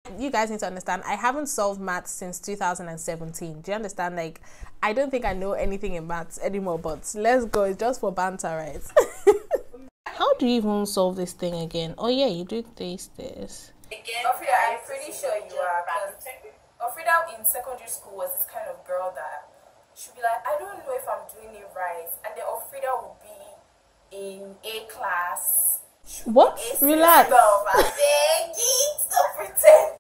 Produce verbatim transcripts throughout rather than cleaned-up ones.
you guys need to understand, I haven't solved maths since two thousand seventeen. Do you understand? Like, I don't think I know anything in maths anymore, but let's go. It's just for banter, right? How do you even solve this thing again? Oh yeah, you do this, this. Ofrida, I'm pretty sure you are, because Ofrida in secondary school was this kind of girl that she'd be like, I don't know if I'm doing it right. And then Ofrida would be in A class. What? Relax. Stop, I beg you, stop pretend.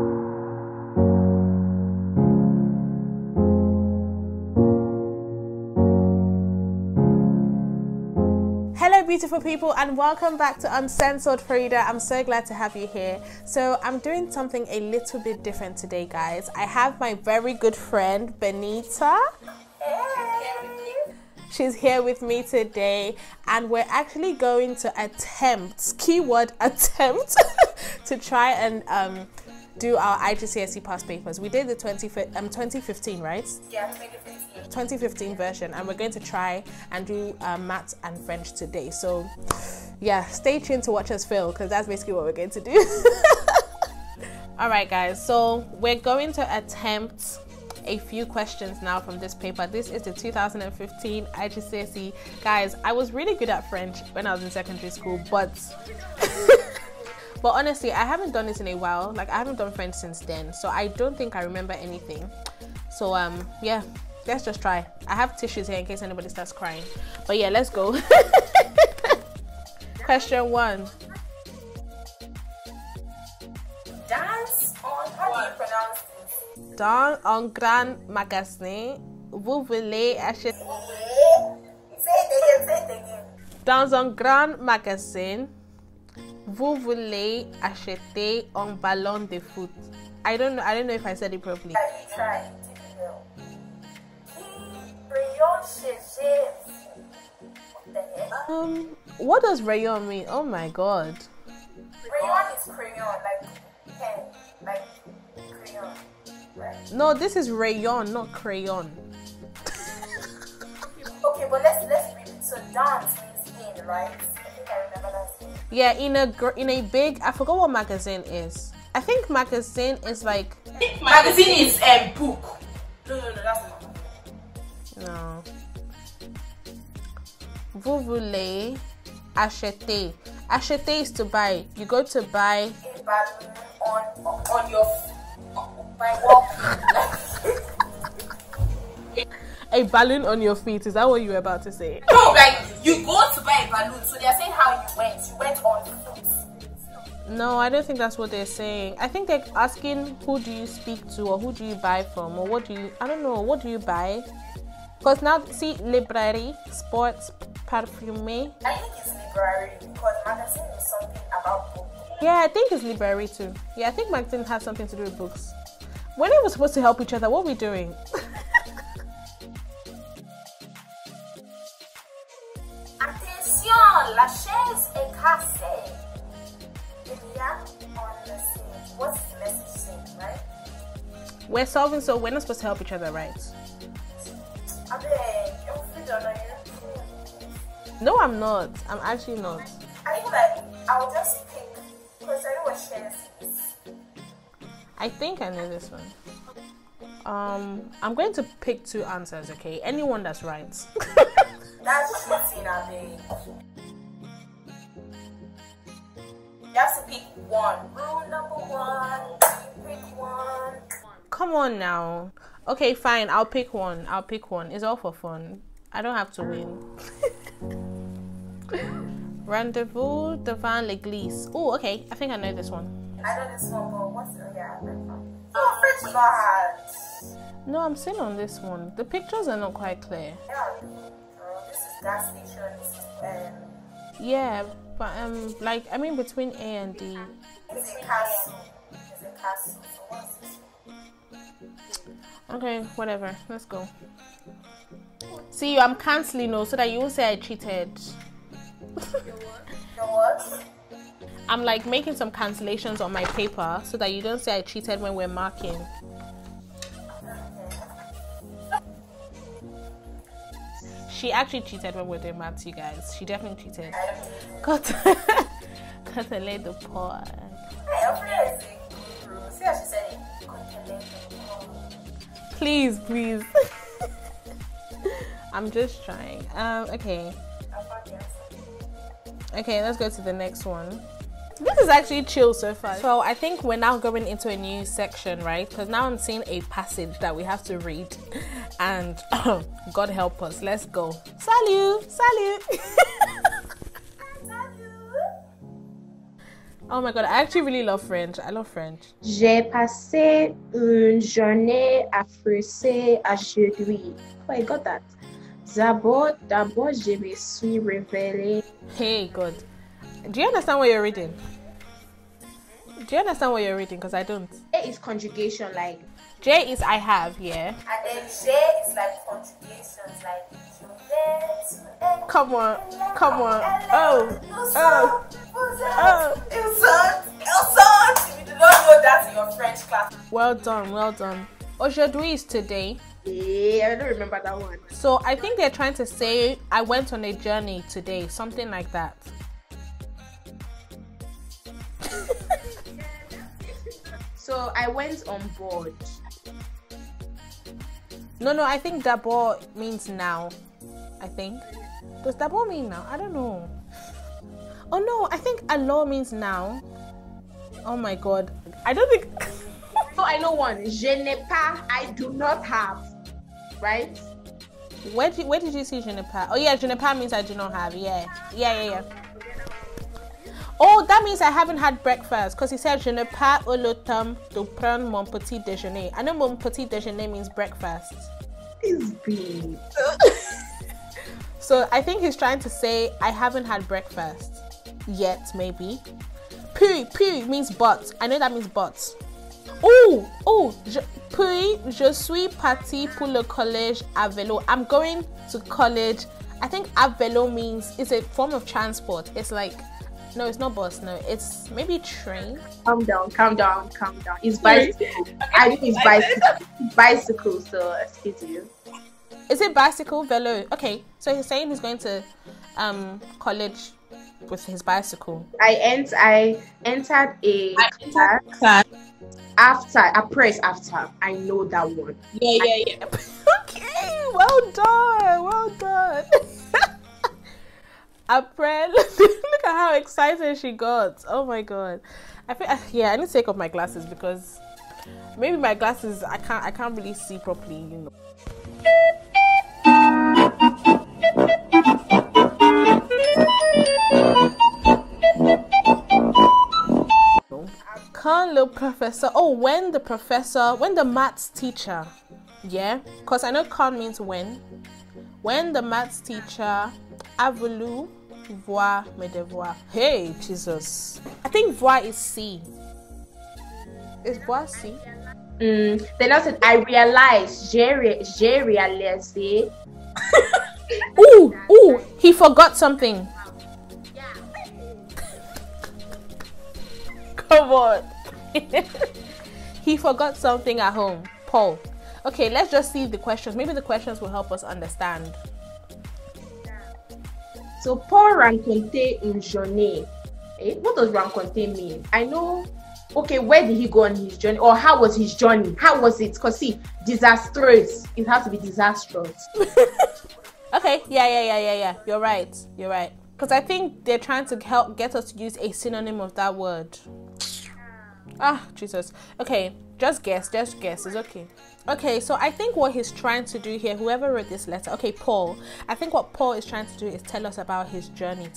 Hello beautiful people, and welcome back to Uncensored Frida. I'm so glad to have you here. So I'm doing something a little bit different today, guys. I have my very good friend Benita. She's here with me today, and we're actually going to attempt, keyword attempt, to try and um, do our I G C S E past papers. We did the twenty, um, twenty fifteen, right? Yeah, twenty fifteen. twenty fifteen version, and we're going to try and do uh, maths and French today. So yeah, stay tuned to watch us fail, because that's basically what we're going to do. All right guys, so we're going to attempt a few questions now from this paper. This is the two thousand fifteen I G C S E. Guys, I was really good at French when I was in secondary school, but but honestly, I haven't done this in a while. Like, I haven't done French since then, so I don't think I remember anything. So um yeah, let's just try. I have tissues here in case anybody starts crying, but yeah, let's go. Question one. Dance on, how do you pronounce this? Dans un grand magasin, vous voulez acheter. Say it again, say it again. Dans un grand magasin, vous voulez acheter un ballon de foot. I don't know. I don't know if I said it properly. Yeah, you tried. You did it well. Rayon Chéché. What the heck? Um, what does rayon mean? Oh my god. Rayon is crayon, like pen, like crayon. Right. No, this is rayon, not crayon. Okay, but let's let's repeat. So dance means in, right? I think I remember that thing. Yeah, in a gr in a big. I forgot what magazine is. I think magazine is like. Magazine is a um, book. No, no, no, that's not. No. Vous voulez acheter. Acheter is to buy. You go to buy. A balloon on on, on your by walking. A balloon on your feet. Is that what you were about to say? No, like you go to buy a balloon, so they're saying how you went. You went on foot. No, I don't think that's what they're saying. I think they're asking who do you speak to, or who do you buy from, or what do you, I don't know, what do you buy? Because now, see, librairie, sports, perfume. I think it's library, because magazine is something about books. Yeah, I think it's library too. Yeah, I think magazine has something to do with books. When we were supposed to help each other, what were we doing? Attention, la chaise est cassée. Il y a un message. What's the message saying, right? We're solving, so we're not supposed to help each other, right? I beg, you're free on you. No, I'm not. I'm actually not. I think like I'll just pick, because I know what shares is. I think I know this one. Um, I'm going to pick two answers, okay? Anyone that's right. That's cheating, I beg. You have to pick one. Rule number one. Pick one. Come on now. Okay, fine. I'll pick one. I'll pick one. It's all for fun. I don't have to win. Rendezvous devant l'église. Oh, okay. I think I know this one. I know this one, but what's the yeah? Oh, French bad. No, I'm still on this one. The pictures are not quite clear. Yeah, girl, this is gas station. This is um. Yeah, but um, like I mean between A and D. It's a castle. It's a castle. So what's this? Okay, whatever. Let's go. See you. I'm cancelling no, so that you won't say I cheated. You know what? I'm like making some cancellations on my paper so that you don't say I cheated when we're marking. She actually cheated when we we're doing maths, you guys. She definitely cheated. Cut, cut and lay the pot. Hey, I'm really sick. See, Please, please. I'm just trying. Um, okay. Okay, let's go to the next one. This is actually chill so far. So I think we're now going into a new section, right? Because now I'm seeing a passage that we have to read. And God help us. Let's go. Salut! Salut! Oh my God, I actually really love French. I love French. J'ai passé une journée affreusée aujourd'hui. Oh, I got that. D'abord, d'abord, je me suis réveillée. Hey, God. Do you understand what you're reading? Do you understand what you're reading? Because I don't. J is conjugation, like. J is I have, yeah. And then J is like conjugations, like. Come on, come on. Oh, oh, oh. If you do not know that in your French class. Well done, well done. Aujourd'hui is today. Yeah, I don't remember that one. So I think they're trying to say I went on a journey today, something like that. So I went on board. No, no, I think d'abord means now. I think. Does d'abord mean now? I don't know. Oh no, I think alors means now. Oh my God. I don't think. So I know one. Je n'ai pas, I do not have. Right? Where did, where did you see je n'ai pas? Oh yeah, je n'ai pas means I do not have. Yeah. Yeah, yeah, yeah. Oh, that means I haven't had breakfast because he said je n'ai pas eu le temps de prendre mon petit déjeuner. I know mon petit déjeuner means breakfast. It's big. So I think he's trying to say I haven't had breakfast yet, maybe. Puis, puis means but. I know that means but. Oh, oh, je, puis je suis parti pour le collège à vélo. I'm going to college. I think à vélo means it's a form of transport. It's like, no, it's not bus. No, it's maybe train. Calm down, calm down, calm down. It's bicycle. I think it's bicycle. Bicycle. So excuse you. Is it bicycle, vélo? Okay, so he's saying he's going to um college with his bicycle. I ent I entered a class after I press after. I know that one. Yeah, yeah, yeah. Okay, well done, well done. April, look at how excited she got. Oh my God. I feel yeah, I need to take off my glasses because maybe my glasses I can't I can't really see properly, you know. Quand le professeur, oh, when the professor, when the maths teacher, yeah, because I know quand means when. When the maths teacher a voulu voir mes devoirs. Hey, Jesus. I think voir is C. Is voir C? Mm, then I said, I realized, j'ai, re- j'ai réalisé. Ooh, ooh, he forgot something. Come on. He forgot something at home. Paul. Okay, let's just see the questions. Maybe the questions will help us understand. So, Paul rencontre une journée. Eh? What does rencontre mean? I know. Okay, where did he go on his journey? Or how was his journey? How was it? Because see, disastrous. It has to be disastrous. Okay, yeah, yeah, yeah, yeah, yeah. You're right. You're right. Because I think they're trying to help get us to use a synonym of that word. Ah, Jesus. Okay, just guess. Just guess. It's okay. Okay, so I think what he's trying to do here, whoever wrote this letter, okay, Paul. I think what Paul is trying to do is tell us about his journey.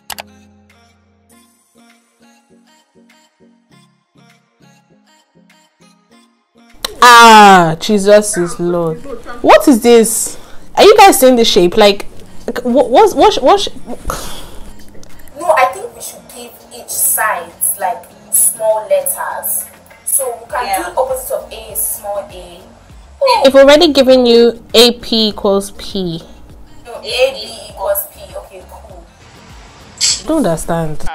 Ah, Jesus is Lord. What is this? Are you guys seeing the shape? Like, what? What? What? what no, I think we should give each side like small letters. So we can yeah. do opposite of A is small a. Oh. They've already given you A P equals P. No, A B equals P. Okay, cool. I don't understand.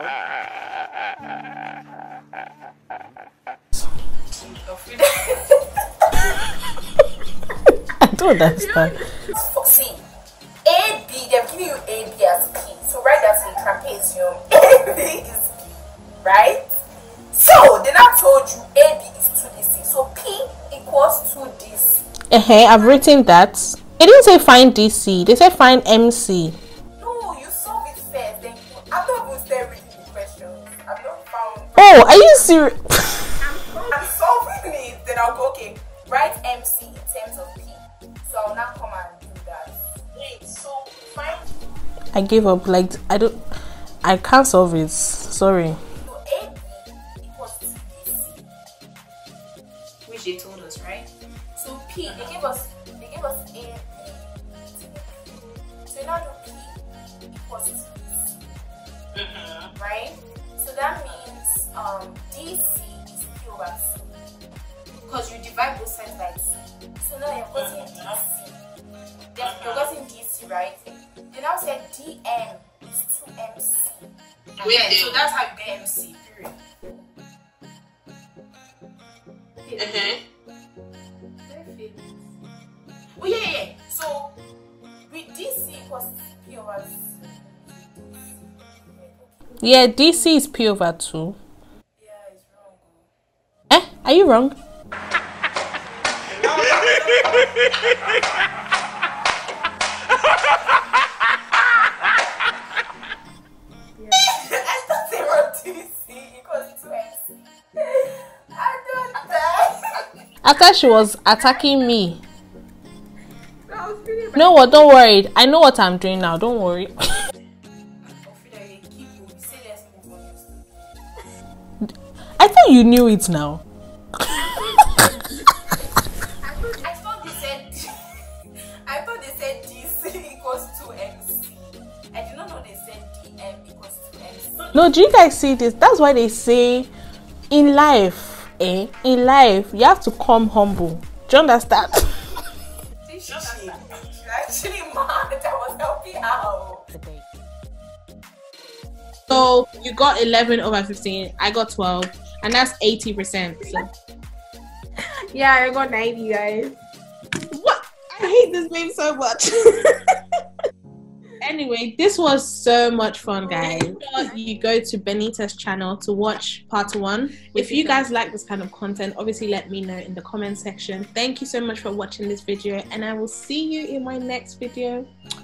I don't understand. See, A B, they're giving you A B as P. So write that in trapezium. A B is P, right? So they now told you A B is two D C. So P equals two D C. Uh-huh, I've written that. They didn't say find D C. They said find M C. No, you solve it first. Then you, I'm not going to stay reading the questions. I've not found. Oh, are you serious? I'm solving it. Then I'll go, okay, write M C in terms of P. So I'll now come and do that. Wait, so find. I gave up. Like, I don't. I can't solve it. Sorry. So A B equals to D C. Which they told us, right? So P, uh-huh. they gave us, they gave us A B. So now do P equals to D C. Uh-huh. Right? So that means um, D C is P over C. Because you divide both sides by C. So now you're getting uh-huh. D C. Then uh-huh. you're getting D C, right? They now said D M is two M C. Yeah, so that's how you get M C, period. Uh-huh. Oh yeah, yeah, yeah. So with D C equals P over C. Yeah, D C is P over two. Yeah, it's wrong. Eh? Are you wrong? I thought they were D C equals two M C. I don't know. After she was attacking me. No, what? Don't worry. I know what I'm doing now. Don't worry. I thought you knew it now. I thought they said. I thought they said D C equals two M C. I did not know they said D M equals two M C. No, do you guys see this? That's why they say, in life, eh? In life, you have to come humble. Do you understand? She's actually mad that I was helping out. So you got eleven over fifteen. I got twelve, and that's eighty percent. So. Yeah, I got ninety, guys. What? I hate this game so much. Anyway, this was so much fun, guys. You go to Benita's channel to watch part one. If you guys like this kind of content, obviously let me know in the comment section. Thank you so much for watching this video, and I will see you in my next video.